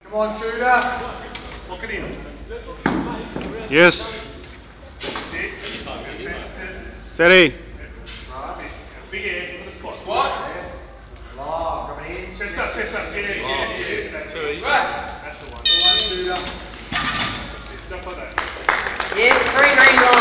Come on, shooter. Lock it in. Yes. Steady. Big air, give it a spot. Squat. Long, coming in. Chest up, chest up. Yeah. That's the one. Come on, shooter. Just like that. Yes, 3 green line.